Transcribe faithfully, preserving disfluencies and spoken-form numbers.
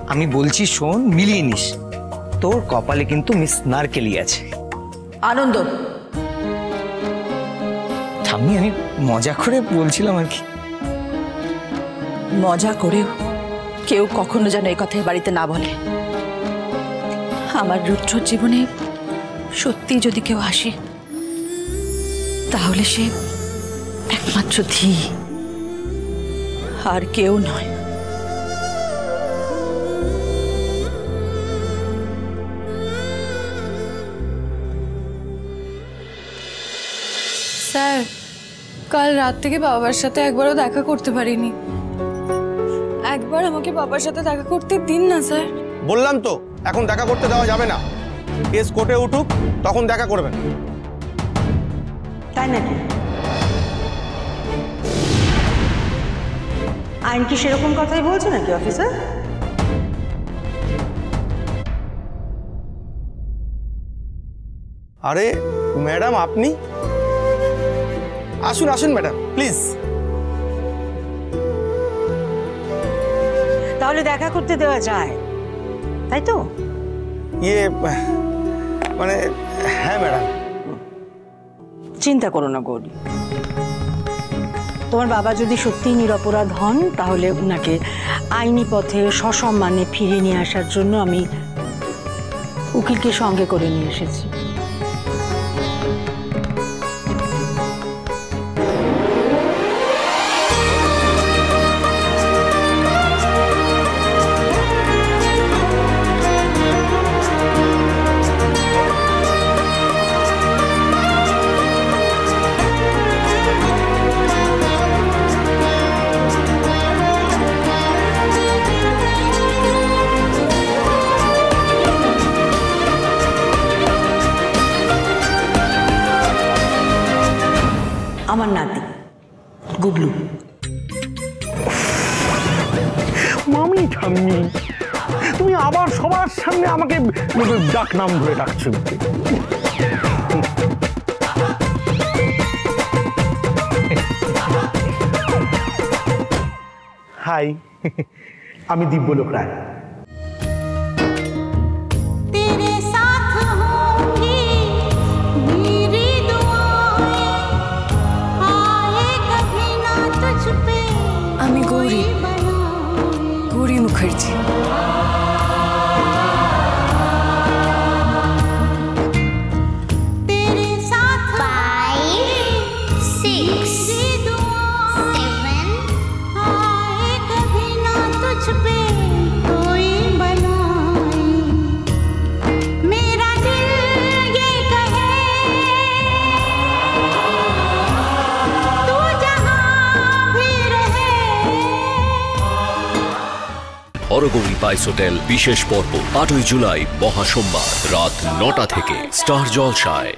আমি বলছি শোন, মিলিয়ে নিস। তোর কপালে কিন্তু মিস নারকেলি আছে। আনন্দ, ঠাম্মি আমি মজা করে বলছিলাম আর কি। মজা করেও কেউ কখনো যেন এই কথাই বাড়িতে না বলে। আমার রুদ্রর জীবনে সত্যি যদি কেউ আসে তাহলে সে একমাত্র ধী, আর কেউ নয়। স্যার, কাল রাত থেকে বাবার সাথে একবারও দেখা করতে পারিনি। একবার আমাকে বাবার সাথে দেখা করতে দিন না স্যার। বললাম তো এখন দেখা করতে দেওয়া যাবে না, কেস কোর্টে উঠুক তখন দেখা করবেন। তাই নাকি? আইন কি সেরকম কথাই বলছে নাকি অফিসার? আরে ম্যাডাম, আপনি আসুন আসুন ম্যাডাম, প্লিজ। তাহলে দেখা করতে দেওয়া যায়, তাই তো? ইয়ে মানে হ্যাঁ ম্যাডাম। চিন্তা করো না গৌরী, তোমার বাবা যদি সত্যিই নিরপরাধ হন তাহলে উনাকে আইনি পথে সসম্মানে ফিরিয়ে নিয়ে আসার জন্য আমি উকিলকে সঙ্গে করে নিয়ে এসেছি। আমার নাতি গুবলু। মামি ঠাম্মি, তুমি আবার সবার সামনে আমাকে ডাক নাম ধরে ডাকছো। হাই, আমি দিব্যলোক রায়। আমি গৌরী, গৌরী মুখার্জি। হরগৌরী পাইস হোটেল বিশেষ পর্ব আটই জুলাই মহাসোমবার রাত নটা থেকে স্টার জলসায়।